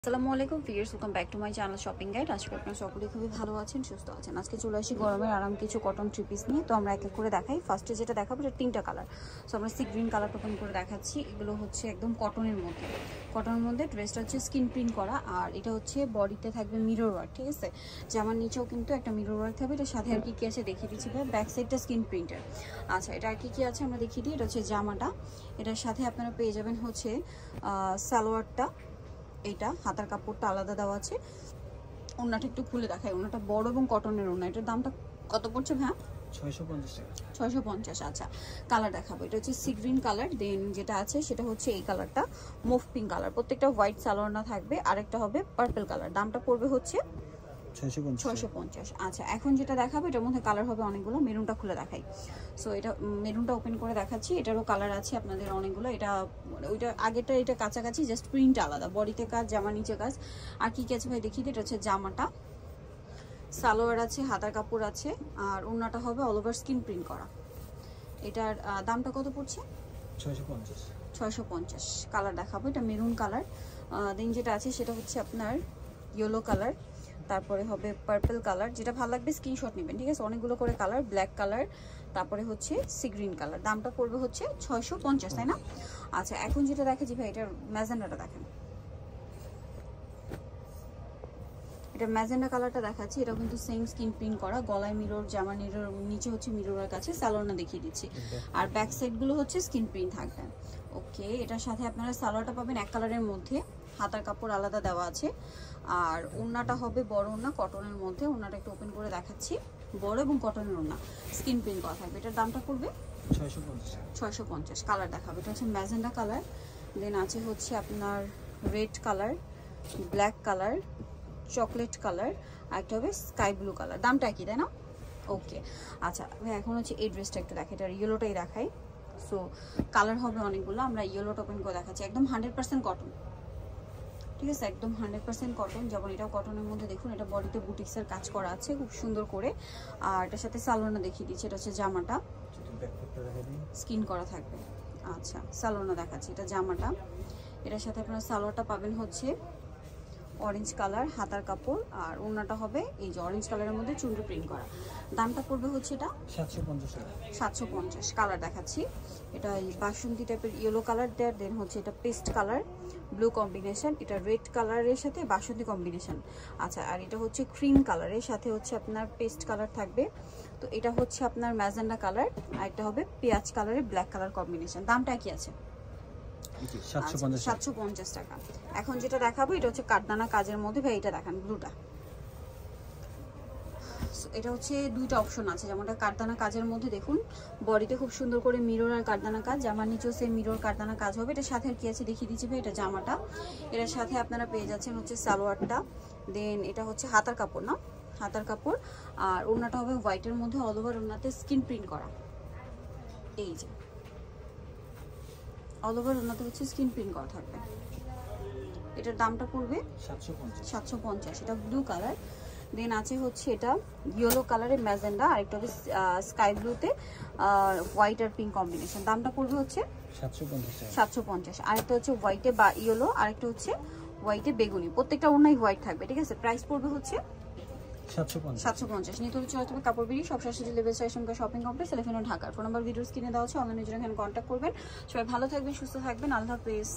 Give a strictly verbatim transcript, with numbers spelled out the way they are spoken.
আসসালামু আলাইকুম viewers, welcome back to my channel shopping guide. আজকে আপনারা সকলেই খুবই ভালো আছেন, সুস্থ আছেন। আজকে চলে আসি গরমের আরাম কিছু কটন থ্রি পিস নিয়ে। তো আমরা এক এক করে দেখাই। ফার্স্টে যেটা দেখাবো এটা তিনটা কালার। সো আমরা সি গ্রিন কালারটা ওপেন করে দেখাচ্ছি। এগুলো হচ্ছে একদম কটনের মধ্যে কটনের মধ্যে ড্রেসটা হচ্ছে স্কিন প্রিন্ট করা, আর এটা হচ্ছে বডিতে থাকবে মিরর ওয়ার্ক। ঠিক আছে, জামার নিচেও কিন্তু একটা মিরর ওয়ার্ক থাকবে। এটার সাথে আর কি কি আছে দেখিয়ে দিচ্ছি ভাই। ব্যাক সাইডটা স্কিন প্রিন্টের। আচ্ছা, এটা আর কি কি আছে আমরা দেখিয়ে দিই। এটা হচ্ছে জামাটা, এটার সাথে আপনারা পেয়ে যাবেন হচ্ছে সালোয়ারটা। এইটা হাতার কাপড়টা আলাদা দেওয়া আছে। ওড়নাটা একটু খুলে দেখায়। ওড়নাটা বড় এবং কটনের ওড়না। এটার দামটা কত পড়ছে ভাই? ছয়শো পঞ্চাশ টাকা। ছয়শো পঞ্চাশ। আচ্ছা, কালার দেখাবো। এটা হচ্ছে সি গ্রিন কালার। দেন যেটা আছে সেটা হচ্ছে এই কালারটা মুভ পিঙ্ক কালার। প্রত্যেকটা হোয়াইট সালোয়ার না থাকবে। আরেকটা হবে পার্পল কালার। দামটা পড়বে হচ্ছে ছয়শো পঞ্চাশ। আচ্ছা, এখন যেটা দেখাবো এটার মধ্যে কালার হবে অনেকগুলো। মেরুনটা খুলে দেখাই। সো এটা মেরুনটা ওপেন করে দেখাচ্ছি। এটারও কালার আছে আপনাদের অনেকগুলো। এটা ওইটা আগেরটা এটা কাছাকাছি, জাস্ট প্রিন্ট আলাদা। বডিতে কাজ, জামা নিচে কাজ। আর কি কি আছে ভাই দেখিয়ে দিই। এটা হচ্ছে জামাটা, সালোয়ার আছে, হাতার কাপড় আছে, আর ওড়নাটা হবে অল ওভার স্কিন প্রিন্ট করা। এটার দামটা কত পড়ছে? ছয়শো পঞ্চাশ। ছয়শো পঞ্চাশ। কালার দেখাবো। এটা মেরুন কালার। দেন যেটা আছে সেটা হচ্ছে আপনার ইয়েলো কালার, তারপরে হবে পার্পল কালার। যেটা ভালো লাগবে স্ক্রিনশট নেবেন। ঠিক আছে, অনেকগুলো করে কালার। ব্ল্যাক কালার, তারপরে হচ্ছে সি গ্রিন কালার। দামটা পড়বে হচ্ছে ছয়শো পঞ্চাশ, তাই না? আচ্ছা, এখন যেটা দেখেছি ভাই এটার ম্যাজেন্ডাটা দেখেন। এটা ম্যাজেন্ডা কালারটা দেখাচ্ছি। এটা কিন্তু সেম স্কিন প্রিন্ট করা। গলায় মিরর, জামা মিরর, নিচে হচ্ছে মিররের কাছে সালোয়ারটা দেখিয়ে দিচ্ছি। আর ব্যাক সাইডগুলো হচ্ছে স্কিন প্রিন্ট থাকবে। ওকে, এটার সাথে আপনারা সালোয়ারটা পাবেন এক কালারের মধ্যে। হাতার কাপড় আলাদা দেওয়া আছে। আর ওড়নাটা হবে বড় ওড়না, কটনের মধ্যে। ওড়নাটা একটু ওপেন করে দেখাচ্ছি। বড় এবং কটনের ওড়না, স্কিন প্রিন্ট করা থাকবে। এটার দামটা পড়বে ছয়শো পঞ্চাশ। ছয়শো পঞ্চাশ। কালার দেখাবে। এটা হচ্ছে ম্যাজেন্ডা কালার। দেন আছে হচ্ছে আপনার red colour, black colour, chocolate colour, আর একটা হবে স্কাই ব্লু কালার। দামটা একই, তাই না? ওকে, আচ্ছা এখন হচ্ছে এই ড্রেসটা একটু দেখাই। এটা ইয়েলোটাই দেখাই। সো কালার হবে অনেকগুলো। আমরা ইয়েলোটা ওপেন করে দেখাচ্ছি। একদম হান্ড্রেড পার্সেন্ট কটন। ঠিক আছে, একদম হান্ড্রেড পার্সেন্ট কটন। যেমন এটাও কটনের মধ্যে দেখুন। এটা বডিতে বুটিক্সের কাজ করা আছে খুব সুন্দর করে। আর এটার সাথে সালোয়ারটা দেখিয়ে দিচ্ছি। এটা হচ্ছে জামাটা, স্কিন করা থাকবে। আচ্ছা, সালোয়ারটা দেখাচ্ছি। এটা জামাটা, এটার সাথে আপনারা সালোয়ারটা পাবেন হচ্ছে অরেঞ্জ কালার, হাতার কাপড়, আর ওড়নাটা হবে এই যে অরেঞ্জ কালারের মধ্যে চুনরি প্রিন্ট করা। দামটা পড়বে হচ্ছে এটা সাতশো পঞ্চাশ টাকা। সাতশো পঞ্চাশ। কালার দেখাচ্ছি। এটা বাসন্তী টাইপের ইয়েলো কালার দেয়। দেন হচ্ছে এটা পেস্ট কালার, ব্লু কম্বিনেশন। এটা রেড কালারের সাথে বাসন্তী কম্বিনেশন। আচ্ছা, আর এটা হচ্ছে ক্রিম কালারের সাথে হচ্ছে আপনার পেস্ট কালার থাকবে। তো এটা হচ্ছে আপনার ম্যাজেন্ডা কালার, আর এটা হবে পেঁয়াজ কালারের ব্ল্যাক কালার কম্বিনেশন। দামটা কি আছে? সাতশো পঞ্চাশ টাকা। এখন যেটা দেখাবো এটা হচ্ছে কাঠদানা কাজের মধ্যে। ভাই এটা দেখান, ব্লুটা। এটা হচ্ছে দুইটা অপশন আছে। যেমনটা কাঠদানা কাজের মধ্যে দেখুন, বডিতে খুব সুন্দর করে মিরর আর কাঠদানা কাজ। জামার নিচেও সেম মিরর কাঠদানা কাজ হবে। এটার সাথে আর কি আছে দেখিয়ে দিচ্ছি ভাই। এটা জামাটা, এটার সাথে আপনারা পেয়ে যাচ্ছেন হচ্ছে সালোয়ারটা। দেন এটা হচ্ছে হাতার কাপড়, না হাতার কাপড়। আর ওড়নাটা হবে হোয়াইটের মধ্যে, অল ওভার ওড়নাতে স্কিন প্রিন্ট করা। এই যে অল ওভার ওড়নাতে হচ্ছে স্কিন প্রিন্ট করা থাকবে। এটার দামটা পড়বে সাতশো পঞ্চাশ। এটা ব্লু কালার। দেন আছে হচ্ছে এটা ইয়েলো কালারের ম্যাজেন্ডা, আর একটা হবে স্কাই ব্লুতে হোয়াইট আর পিঙ্ক কম্বিনেশন। দামটা পড়বে হচ্ছে সাতশো পঞ্চাশ। আরেকটা হচ্ছে হোয়াইটে বা ইয়েলো, আরেকটা হচ্ছে হোয়াইটে বেগুনি। প্রত্যেকটা ওড়নাই হোয়াইট থাকবে। ঠিক আছে, প্রাইস পড়বে হচ্ছে সাতশো পঞ্চাশ। নিতে হলে চলে তবে কাপড় বেরিয়ে সব শাশুড়ি লেভেল স্টেশনকে শপিং কমপ্লেক্স এলিফেন্ট ঢাকার। ফোন নাম্বার ভিডিওস কিনে দেওয়া হচ্ছে। অনলাইনে জন্য এখানে কন্ট্যাক্ট করবেন। সবাই ভালো থাকবেন, সুস্থ থাকবেন। আল্লাহ হাফেজ।